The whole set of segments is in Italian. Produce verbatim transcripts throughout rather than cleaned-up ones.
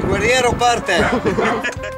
Guerriero parte!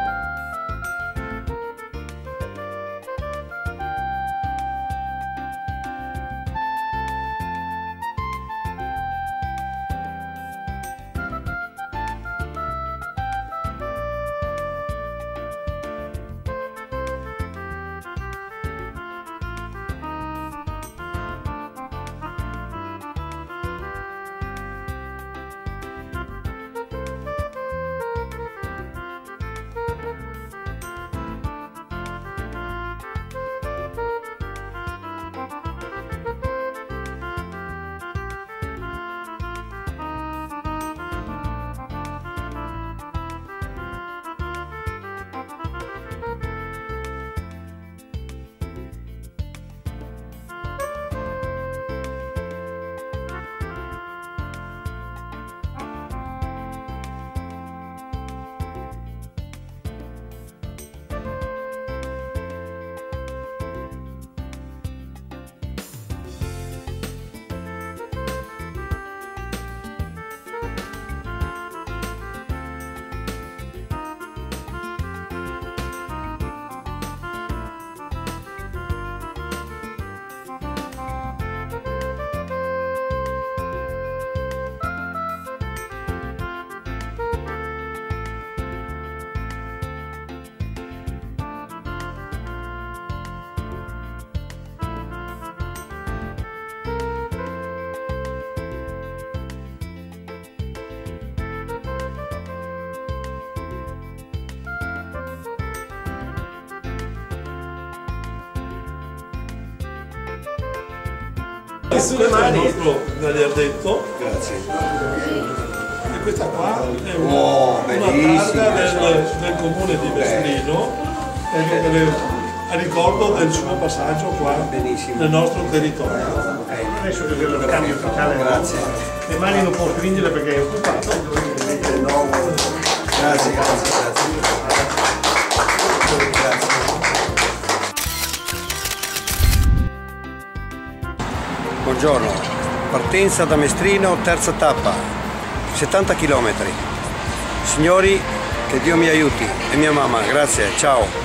Questo è il nostro gagliardetto. Grazie. E questa qua è una, oh, una targa del, del comune di Mestrino, eh. a ricordo del suo passaggio qua benissimo. Nel nostro territorio. Eh, adesso che vedo il cambio totale, grazie. Le mani non può stringere perché è occupato. Grazie, grazie, grazie. Buongiorno, partenza da Mestrino, terza tappa, settanta chilometri. Signori, che Dio mi aiuti e mia mamma, grazie, ciao.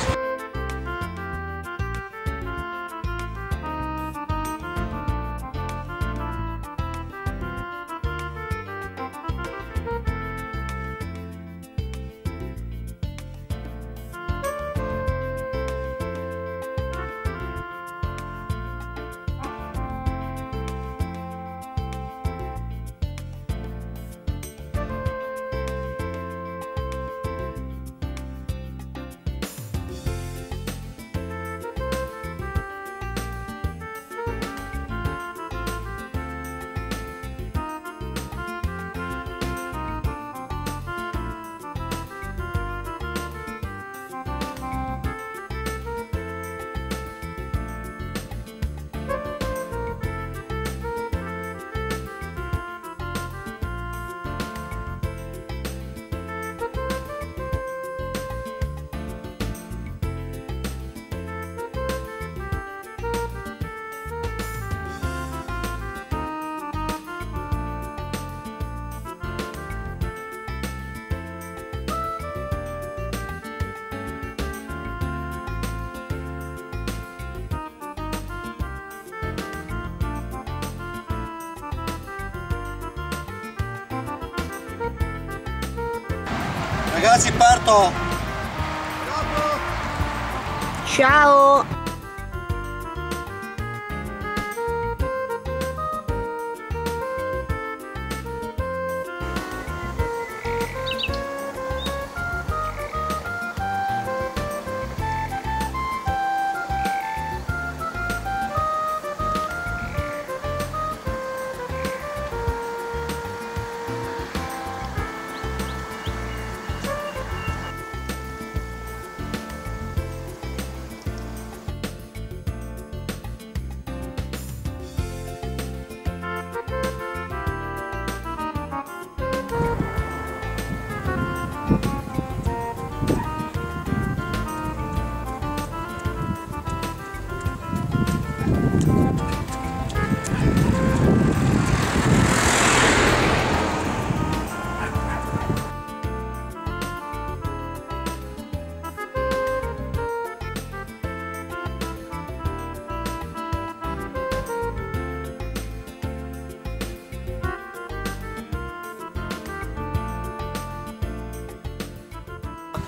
Ragazzi, parto! Ciao!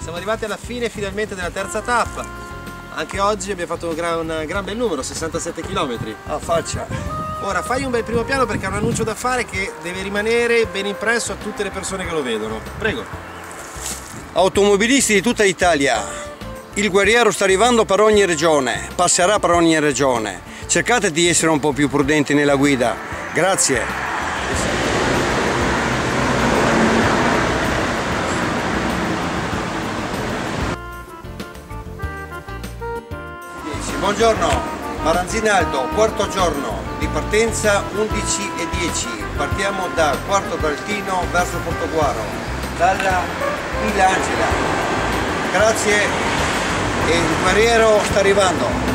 Siamo arrivati alla fine finalmente della terza tappa. Anche oggi abbiamo fatto un gran, un gran bel numero, sessantasette chilometri. A faccia. Ora fai un bel primo piano perché ha un annuncio da fare che deve rimanere ben impresso a tutte le persone che lo vedono. Prego. Automobilisti di tutta Italia, il guerriero sta arrivando per ogni regione, passerà per ogni regione. Cercate di essere un po' più prudenti nella guida. Grazie. Buongiorno, Maranzinaldo, quarto giorno di partenza undici e dieci. Partiamo da Quarto d'Altino verso Portoguaro, dalla Villa Angela. Grazie e il guerriero sta arrivando.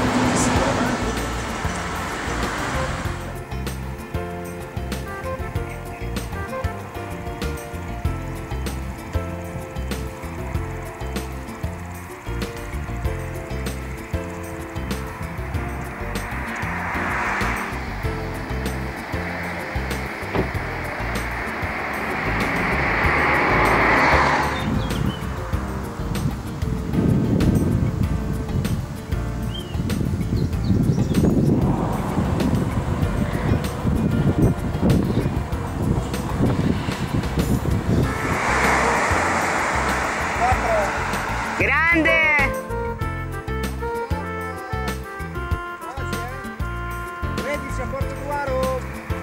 Grande! tredici a Portoguaro!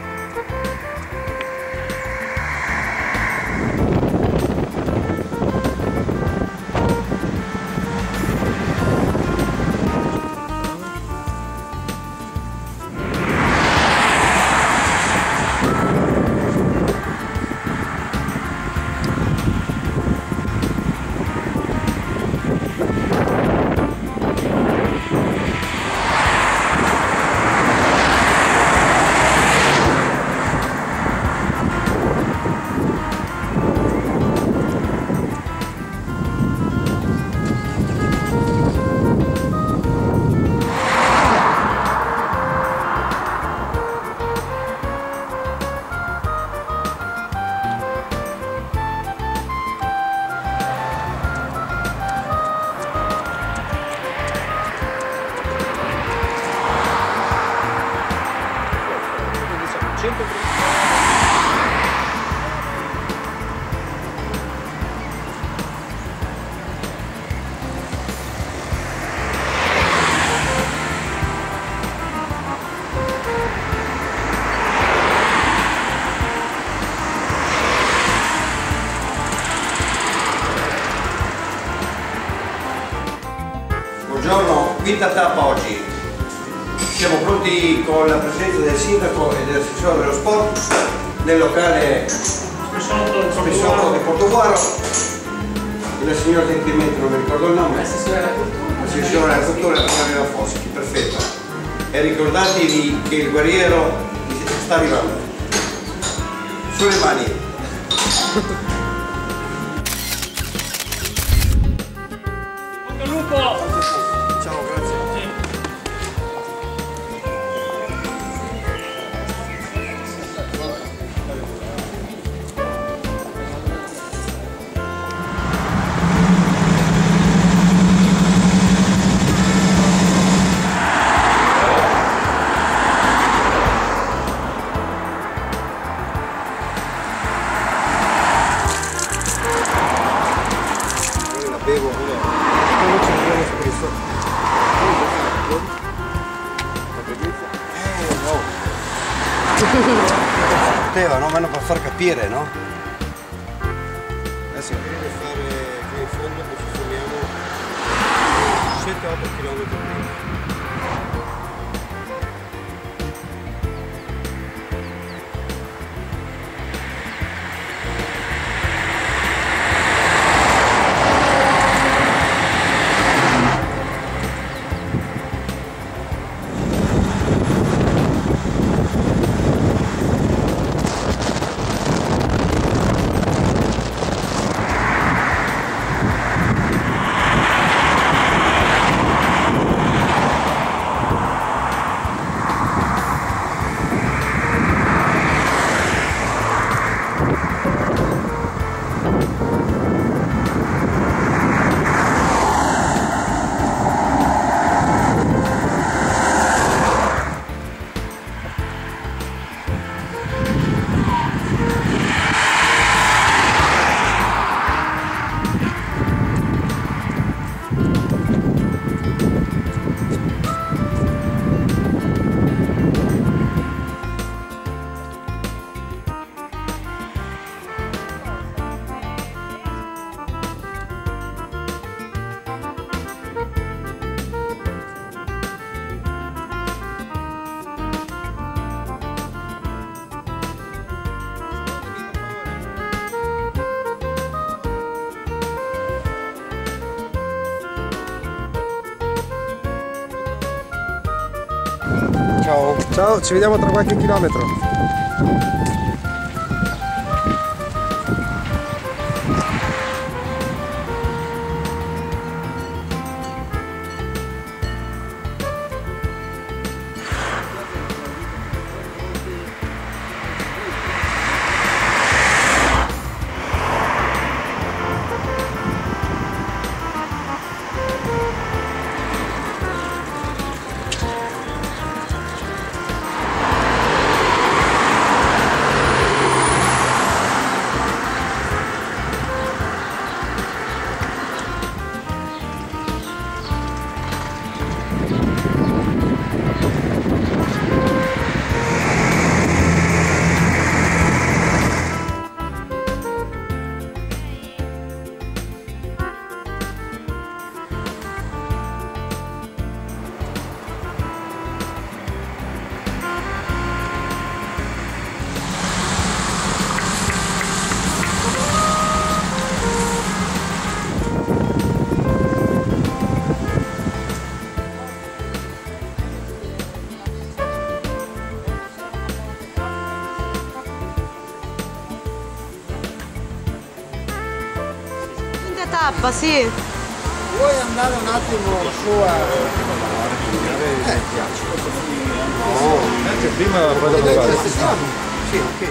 Buongiorno, quinta tappa oggi. Siamo pronti con la presenza del sindaco e dell'assessore dello sport nel locale Spessotto di Portoguaro. La signora gentilmente, non mi ricordo il nome. L'assessore della cultura Maria Foschi, perfetto. E ricordatevi che il guerriero sta arrivando. Sulle mani. Ciao, grazie. La bevo, non ci abbiamo spesso. Eh no. Poteva, no? Ma non per far capire, no? Adesso deve fare qui in fondo, poi ci fermiamo sette otto chilometri prima. Ciao. Ciao, ci vediamo tra qualche chilometro. Tappa, sì. Vuoi andare un attimo su a... Eh, No, anche prima poi dopo vado. Sì, ok.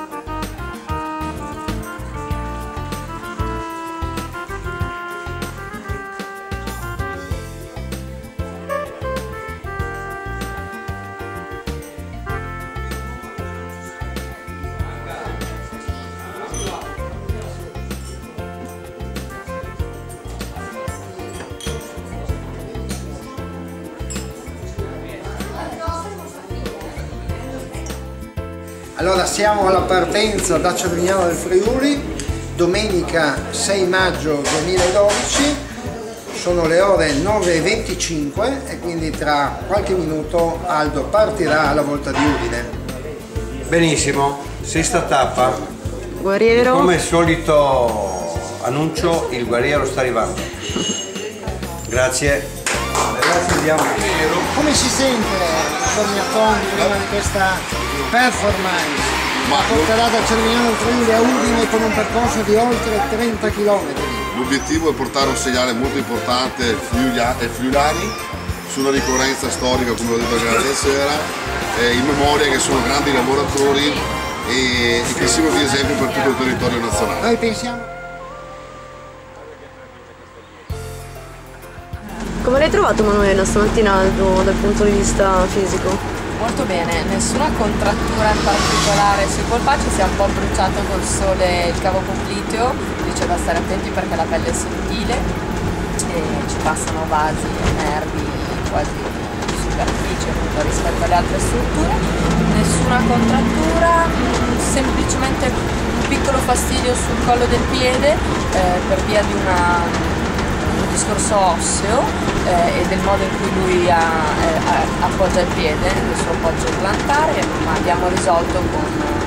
Allora siamo alla partenza da Cervignano del Friuli, domenica sei maggio duemiladodici, sono le ore nove e venticinque e quindi tra qualche minuto Aldo partirà alla Volta di Udine. Benissimo, sesta tappa. Guerriero. Come al solito annuncio, il guerriero sta arrivando. Grazie. Grazie, andiamo. Come si sente Torniatoni prima di questa performance? Ma porterà da Cervignano del Friuli a Udine con un percorso di oltre trenta chilometri. L'obiettivo è portare un segnale molto importante ai friulani su una ricorrenza storica, come ho detto anche sera, eh, in memoria che sono grandi lavoratori e, e che siano di esempio per tutto il territorio nazionale. Noi pensiamo... Come l'hai trovato Manuela stamattina Aldo, dal punto di vista fisico? Molto bene, nessuna contrattura in particolare sul polpaccio, si è un po' bruciato col sole il cavo popliteo, diceva stare attenti perché la pelle è sottile e ci passano vasi e nervi quasi in superficie rispetto alle altre strutture. Nessuna contrattura, semplicemente un piccolo fastidio sul collo del piede eh, per via di una discorso osseo eh, e del modo in cui lui ha, eh, appoggia il piede, il suo appoggio plantare, ma abbiamo risolto con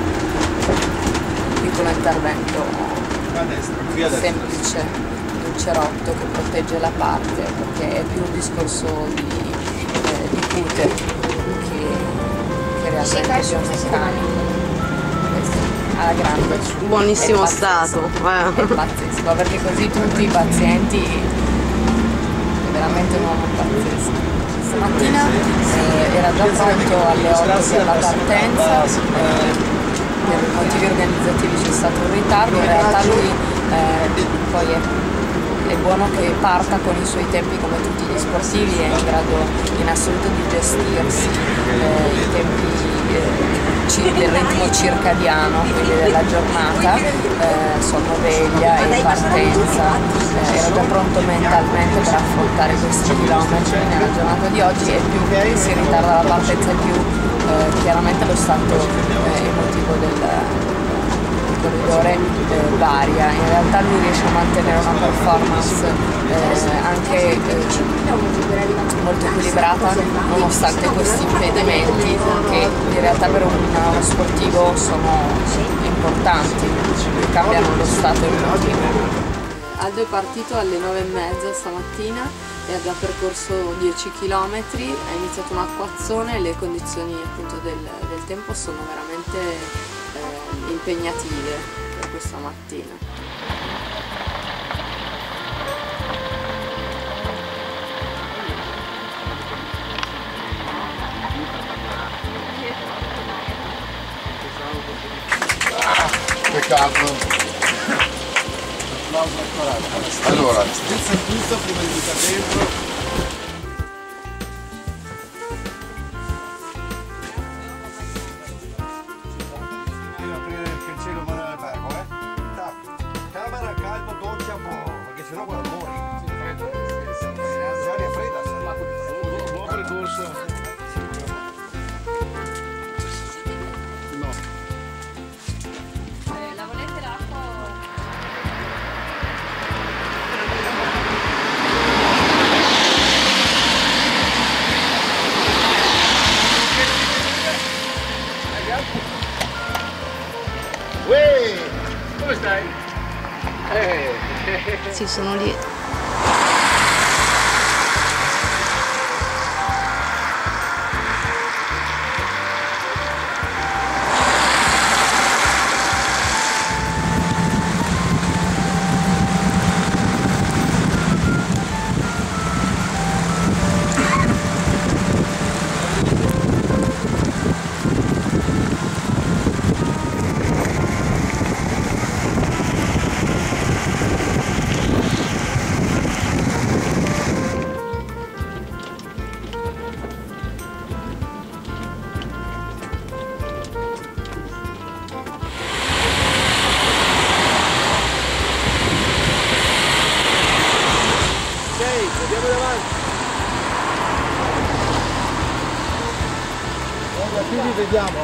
un piccolo intervento semplice di un cerotto che protegge la parte, perché è più un discorso di, eh, di cute che, che realmente di un meccanico. Alla grande. Buonissimo stato. È pazzesco, perché così tutti i pazienti veramente un uomo pazzesco. Stamattina eh, era già pronto alle otto per la partenza, eh, per motivi organizzativi c'è stato un ritardo, in realtà lui eh, poi è, è buono che parta con i suoi tempi come tutti gli sportivi, è in grado in assoluto di gestirsi eh, i tempi eh, del ritmo circadiano, quindi della giornata, eh, sonnoveglia e partenza, eh, era già pronto mentalmente per affrontare questi chilometri nella giornata di oggi e più si ritarda la partenza e più eh, chiaramente lo stato eh, emotivo del corridore eh, varia. In realtà lui riesce a mantenere una performance eh, anche eh, molto equilibrata nonostante questi impedimenti che in realtà per uno sportivo sono importanti, che cambiano lo stato emotivo. Aldo è partito alle nove e mezza stamattina e ha già percorso dieci chilometri, ha iniziato un acquazzone e le condizioni appunto del, del tempo sono veramente eh, impegnative per questa mattina. Peccato. Allora, spezza tutto prima di buttare dentro. Devo aprire il cielo ma non è fermo, eh? Tac. Camera, caldo, doccia, boh, perché sennò guarda muori. L'aria fredda, sai. Buon percorso. La volete l'acqua? Uè, come stai? Eh. Sì, sono lì. Andiamo davanti. Qui li vediamo.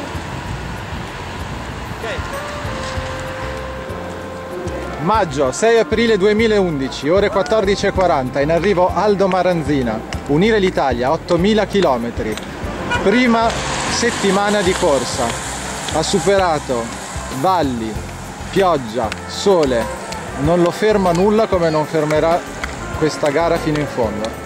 Ok. Maggio, sei aprile duemilaundici, ore quattordici e quaranta, in arrivo Aldo Maranzina, Unire l'Italia, ottomila chilometri. Prima settimana di corsa, ha superato valli, pioggia, sole, non lo ferma nulla come non fermerà questa gara fino in fondo.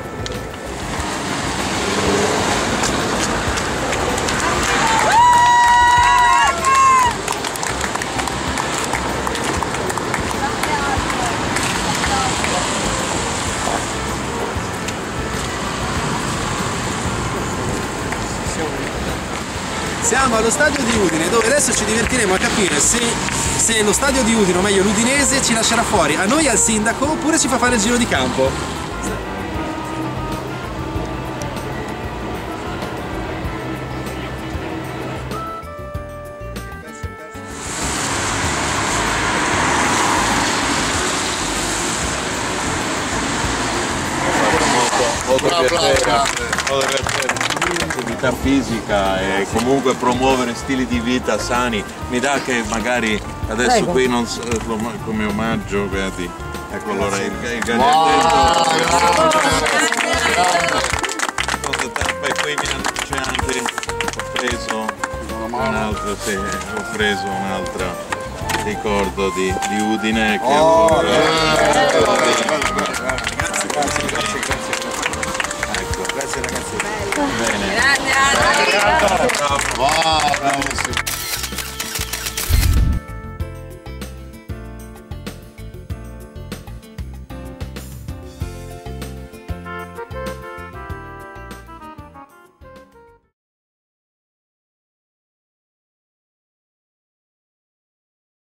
Siamo allo stadio di Udine, dove adesso ci divertiremo a capire se, se lo stadio di Udine, o meglio l'Udinese, ci lascerà fuori a noi al sindaco oppure ci fa fare il giro di campo. L'attività fisica e comunque promuovere stili di vita sani mi dà che magari adesso Prego. Qui non so, come omaggio, vedi, ecco allora il, il gagliardetto e poi c'è anche, ho preso un altro, sì, ho preso un altro ricordo di, di Udine che oh, ho, grazie, grazie, grazie, grazie. Ecco, grazie ragazzi. Bene. Grande, grande. Wow,